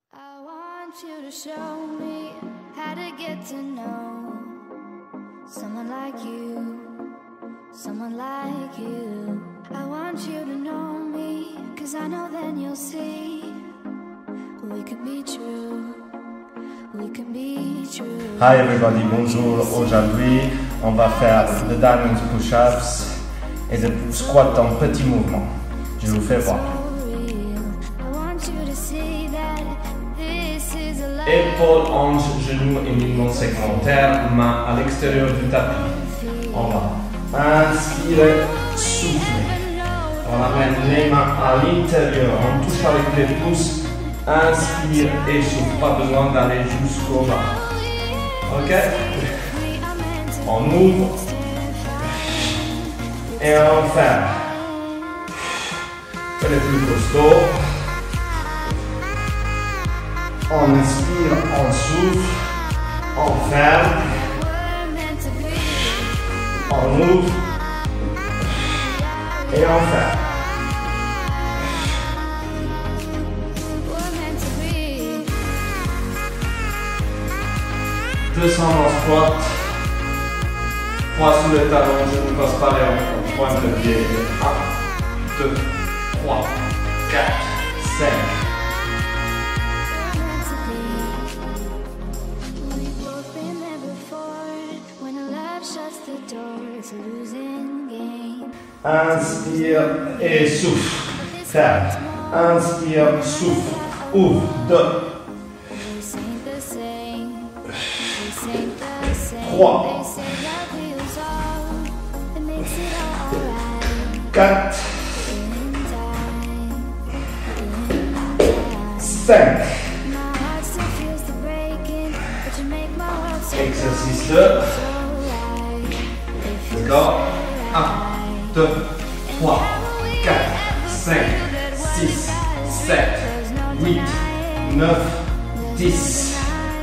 I want you to show me how to get to know someone like you, someone like you. I want you to know me, 'cause I know then you'll see we could be true, we can be true. Hi everybody, bonjour. Aujourd'hui, on va faire de diamond push-ups et de squat en petits mouvements. Je vous fais voir. Épaules, hanches, genoux et mouvement segmentaire, main à l'extérieur du tapis. On va inspirer, souffler. On amène les mains à l'intérieur, on touche avec les pouces, inspire et souffle. Pas besoin d'aller jusqu'au bas. Ok? On ouvre et on ferme. Fais les plus costauds. On inspire, on souffle, on ferme, on ouvre et on ferme. Descends en squat, poids sous les talons, je ne passe pas les pointes de pied. 1, 2, 3, 4, 5. Inspire et souffle. Ferme. Inspire, souffle. Ouvre. 2. 3. 4. 5. Exercice 2. D'accord. 1, 2, 3, 4, 5, 6, 7, 8, 9, 10.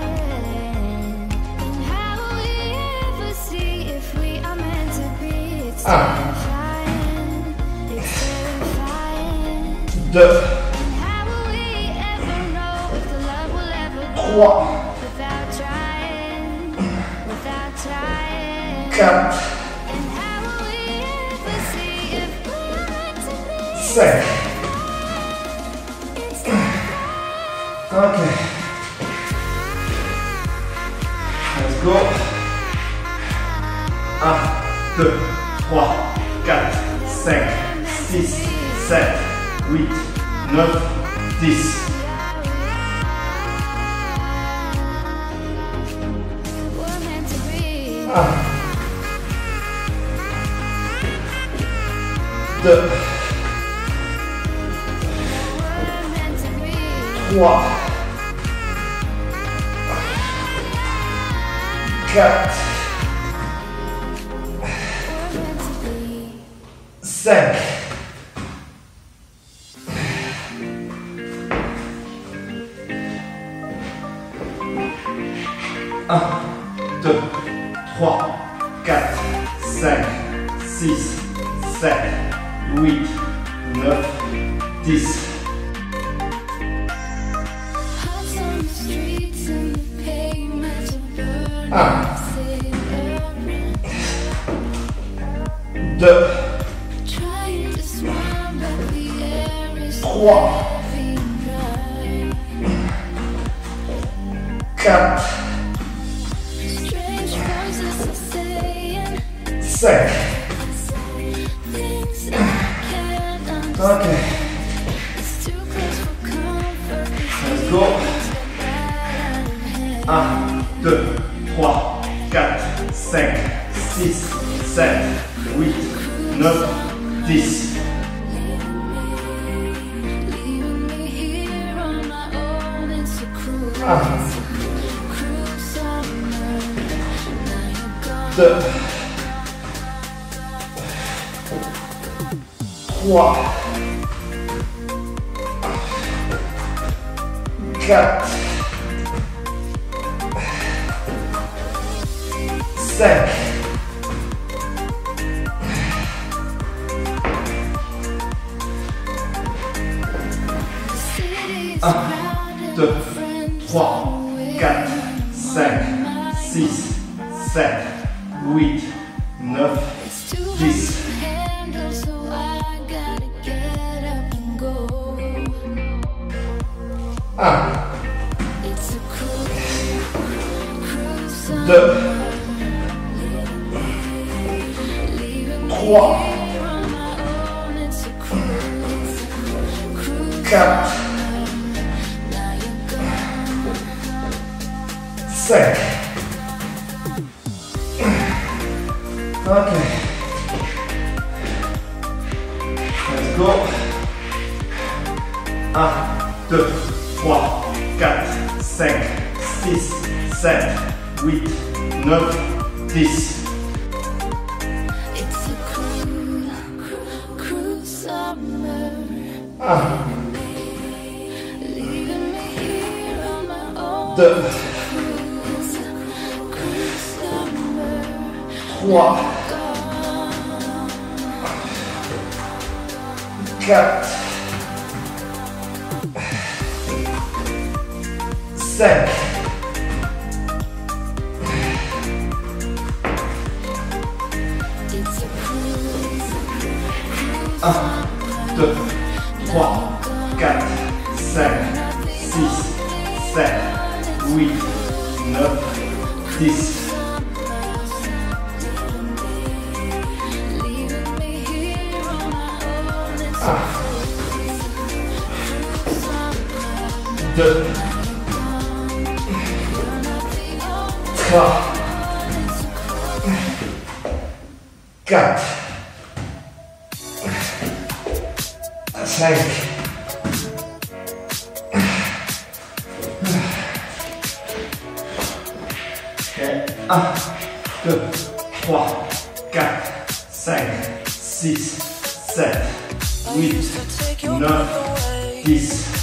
Un, 2, 3, 4, 5. Ok. Let's go. 1, 2, 3, 4, 5, 6, 7, 8, 9, 10. 1, 2, 3, 4, 5. 1, 2, 3, 4, 5, 6, 7, 8, 9, 10. 1, 2, 3, 4, 5. Ok. Let's go. 1, 2, 3, 4, 5, 6, 7, 8, 9, 10. 1, 2, 3, 4, 5. 1, 2, 3, 4, 5, 6, 7, 8, 9, 10. 1, 2, 3, 4, 5. Ok. Let's go. 1, 2, 3, 4, 5, 6, 7, 8, 9, 10. Deux, 3, 4, 5, 1, 2, 3, 4, 5, 6, 7, 8, 9, 10. 2, 3, 4, 5, 1, 2, 3, 4, 5, 6, 7, 8, 9, 10.